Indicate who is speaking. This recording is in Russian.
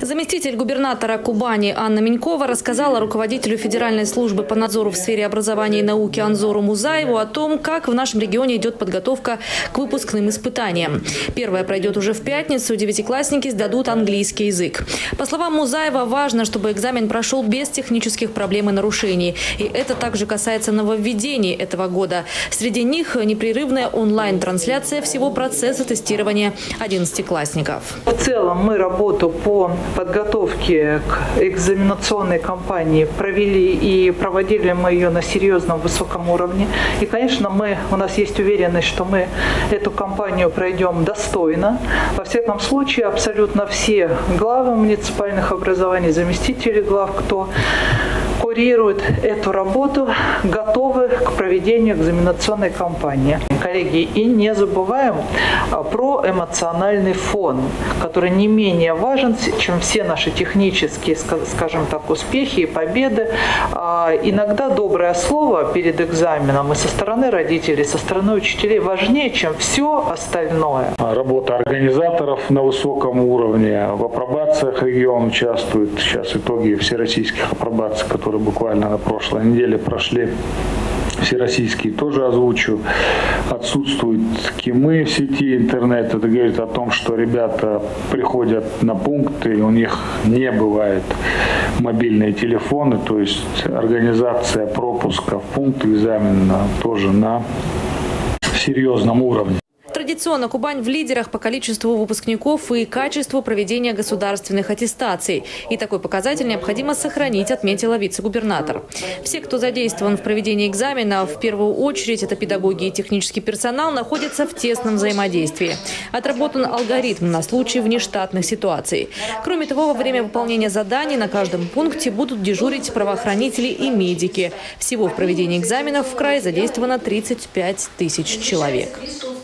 Speaker 1: Заместитель губернатора Кубани Анна Минькова рассказала руководителю Федеральной службы по надзору в сфере образования и науки Анзору Музаеву о том, как в нашем регионе идет подготовка к выпускным испытаниям. Первое пройдет уже в пятницу. Девятиклассники сдадут английский язык. По словам Музаева, важно, чтобы экзамен прошел без технических проблем и нарушений. И это также касается нововведений этого года. Среди них непрерывная онлайн-трансляция всего процесса тестирования 11-классников.
Speaker 2: В целом мы работу по подготовке к экзаменационной кампании провели и проводили мы ее на серьезном высоком уровне. И, конечно, у нас есть уверенность, что мы эту кампанию пройдем достойно. Во всяком случае, абсолютно все главы муниципальных образований, заместители глав, кто курирует эту работу, готовы к проведению экзаменационной кампании. Коллеги, и не забываем про эмоциональный фон, который не менее важен, чем все наши технические, скажем так, успехи и победы. Иногда доброе слово перед экзаменом и со стороны родителей, со стороны учителей важнее, чем все остальное.
Speaker 3: Работа организаторов на высоком уровне. В апробациях регион участвует. Сейчас итоги всероссийских апробаций, которые буквально на прошлой неделе прошли. Всероссийские тоже озвучу. Отсутствуют КИМы в сети интернет. Это говорит о том, что ребята приходят на пункты, и у них не бывает мобильные телефоны. То есть организация пропуска в пункт экзамена тоже на серьезном уровне.
Speaker 1: Традиционно Кубань в лидерах по количеству выпускников и качеству проведения государственных аттестаций. И такой показатель необходимо сохранить, отметила вице-губернатор. Все, кто задействован в проведении экзамена, в первую очередь это педагоги и технический персонал, находятся в тесном взаимодействии. Отработан алгоритм на случай внештатных ситуаций. Кроме того, во время выполнения заданий на каждом пункте будут дежурить правоохранители и медики. Всего в проведении экзаменов в крае задействовано 35 тысяч человек.